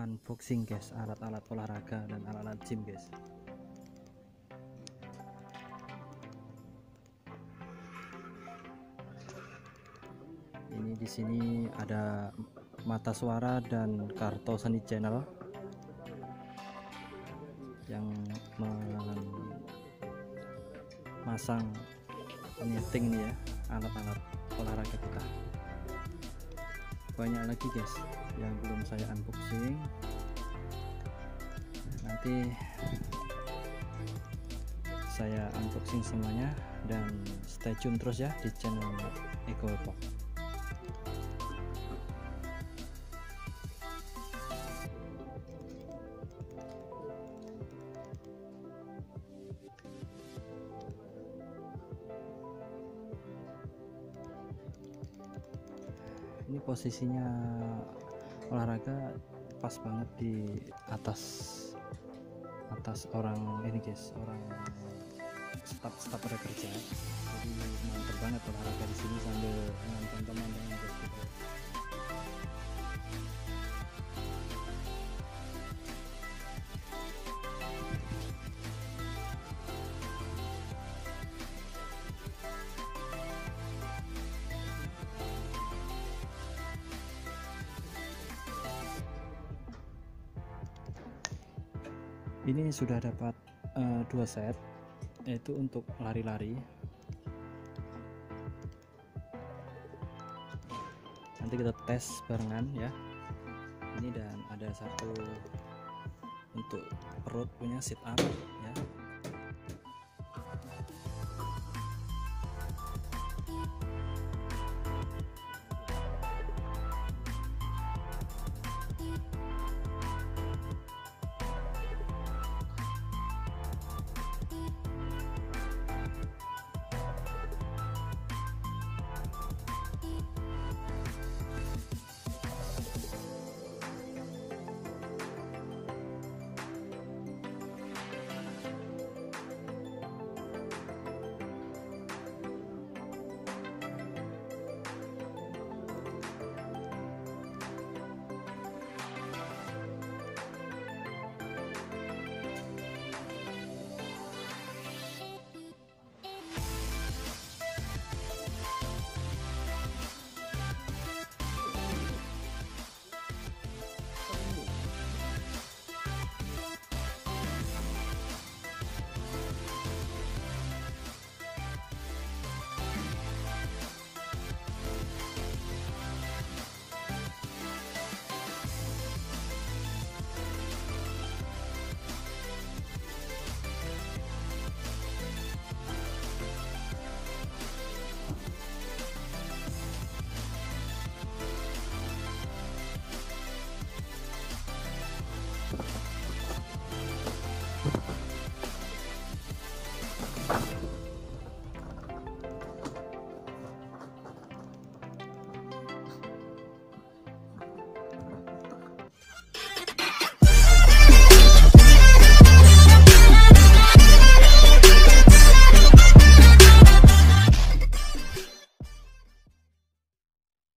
unboxing guys, alat-alat olahraga dan alat-alat gym guys. Ini di sini ada Mata Suara dan Karto Seni Channel yang memasang penyeting nih ya, alat-alat olahraga kita. Banyak lagi guys yang belum saya unboxing, nanti saya unboxing semuanya, dan stay tune terus ya di channel Eko Epoch. Ini posisinya olahraga pas banget di atas orang ini guys, orang staf kerja. Jadi mantap banget olahraga di sini sambil nonton teman-teman guys gitu. Ini sudah dapat 2 set, yaitu untuk lari-lari. Nanti kita tes barengan ya. Ini, dan ada satu untuk perut punya sit up.